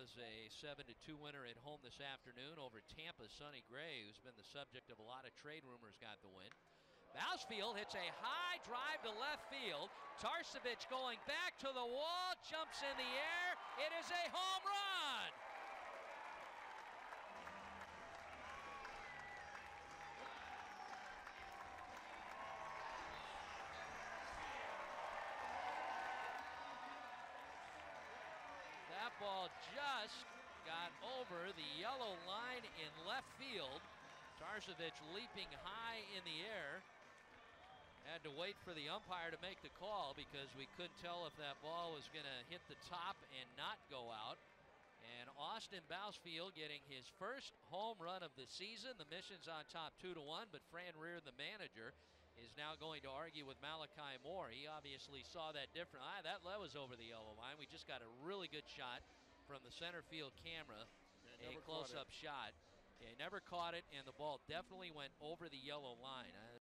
has a 7-2 winner at home this afternoon over Tampa's Sonny Gray, who's been the subject of a lot of trade rumors, got the win. Bousfield hits a high drive to left field. Tarcevic going back to the wall, jumps in the air. It is a home run. That ball just got over the yellow line in left field. Tarcevic leaping high in the air. Had to wait for the umpire to make the call because we couldn't tell if that ball was going to hit the top and not go out. And Austin Bousfield getting his first home run of the season. The Mission's on top 2-1, but Fran Reardon, the manager, is now going to argue with Malachi Moore. He obviously saw that different. That was over the yellow line. We just got a really good shot from the center field camera, a close-up shot. He never caught it, and the ball definitely went over the yellow line.